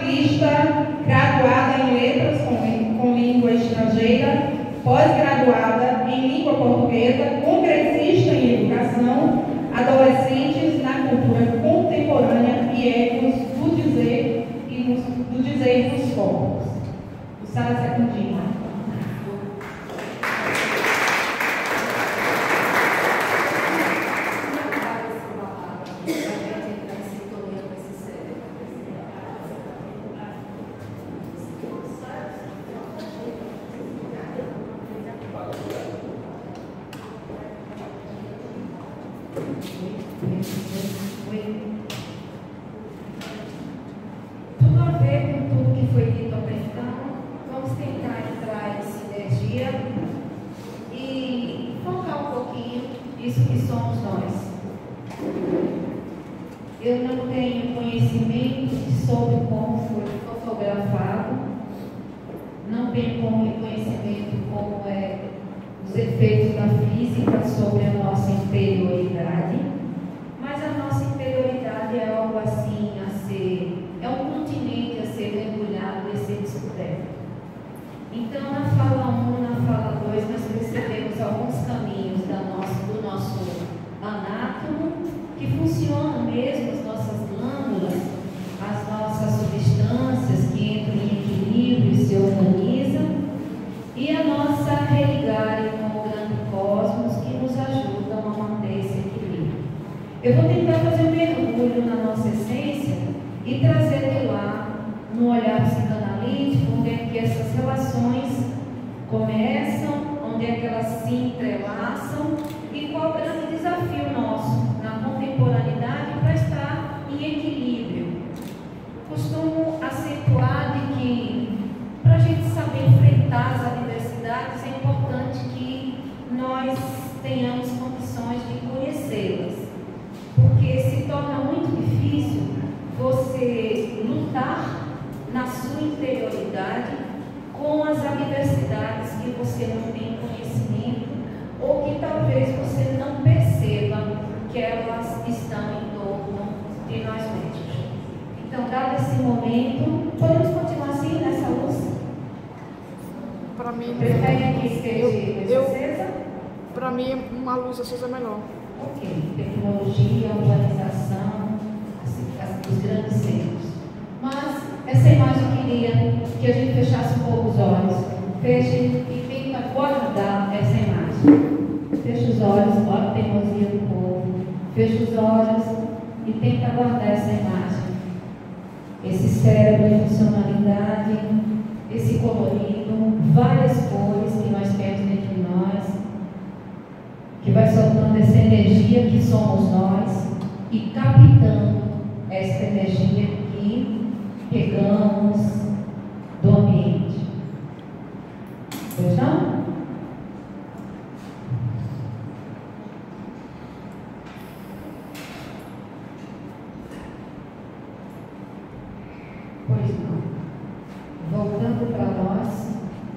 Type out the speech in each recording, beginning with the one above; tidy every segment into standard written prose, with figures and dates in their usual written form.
artista, graduada em letras com língua estrangeira, pós-graduada em língua portuguesa, congressista em educação, adolescentes na cultura contemporânea e ecos do dizer e dos povos. O Sara Secundina. Tudo a ver com tudo que foi dito até então, vamos tentar entrar em sinergia e focar um pouquinho nisso que somos nós. Eu não tenho conhecimento sobre como foi fotografado, não tenho conhecimento como é os efeitos da física sobre a nossa interioridade, mas a nossa interioridade é algo assim a ser, é um continente a ser mergulhado e a ser descoberto. Então, na fala 1, na fala 2, nós percebemos alguns caminhos do nosso anátomo, que funcionam mesmo, as nossas glândulas, as nossas substâncias que entram em equilíbrio e se organizam, e a nossa religare com o grande cosmos, que nos ajudam a manter esse equilíbrio. Eu vou tentar fazer um mergulho na nossa essência e trazer de lá, no olhar psicanalítico, onde é que essas relações começam, onde é que elas se entrelaçam e qual o grande desafio nosso na contemporaneidade para estar em equilíbrio. Costumo acentuar de que, para a gente saber enfrentar as adversidades, é importante que nós tenhamos condições de conhecê-las, porque se torna muito difícil você lutar na sua interioridade com as adversidades que você não tem conhecimento ou que talvez você não perceba que elas estão em torno de nós mesmos. Então, dado esse momento, podemos continuar assim nessa luz? Para mim, Prefere que esteja acesa? Para mim, uma luz acesa é melhor. Ok. Tecnologia, urbanização, os grandes centros. Mas essa imagem eu queria que a gente fechasse um pouco os olhos. Feche e tenta guardar essa imagem. Feche os olhos, olha a teimosia do povo. Feche os olhos e tenta guardar essa imagem. Esse cérebro de funcionalidade, esse colorido, várias cores que nós temos dentro de nós, que vai soltando essa energia que somos nós e captando essa energia que pegamos do ambiente. Pois não? Pois não. Voltando para nós.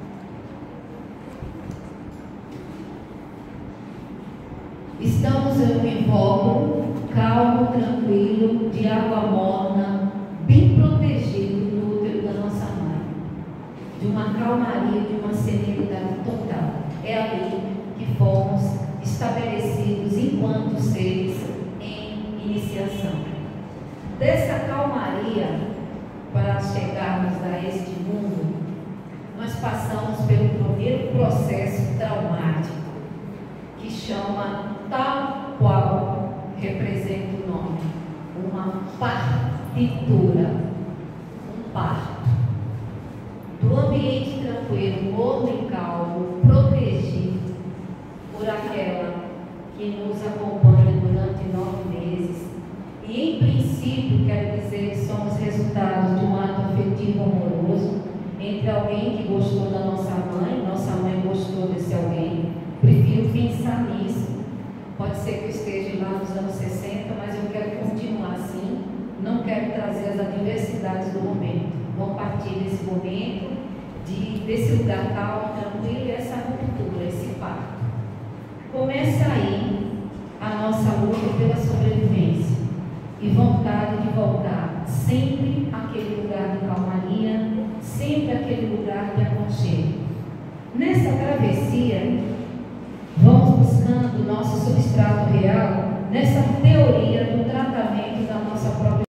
Estamos em um invólucro calmo, tranquilo, de água morna, bem protegido do útero da nossa mãe. De uma calmaria, de uma serenidade total. É ali que fomos estabelecidos enquanto seres em iniciação. Dessa calmaria, para chegarmos a este mundo, nós passamos pelo primeiro processo traumático, que chama tal qual representa o nome, uma partitura, um parto. Do ambiente tranquilo, morno e calmo, protegido por aquela que nos acompanha durante 9 meses. E em princípio, quero dizer que somos resultados de um ato afetivo amoroso entre alguém que gostou da nossa mãe gostou desse alguém. Prefiro pensar nisso. Pode ser que eu esteja lá nos anos 60, mas eu quero continuar assim. Não quero trazer as adversidades do momento. Vou partir desse momento, desse lugar calmo, tranquilo, e essa ruptura, esse parto. Começa aí a nossa luta pela sobrevivência e vontade de voltar sempre àquele lugar de calma. aquele lugar de aconchego. Nessa travessia, vamos buscando o nosso substrato real nessa teoria do tratamento da nossa própria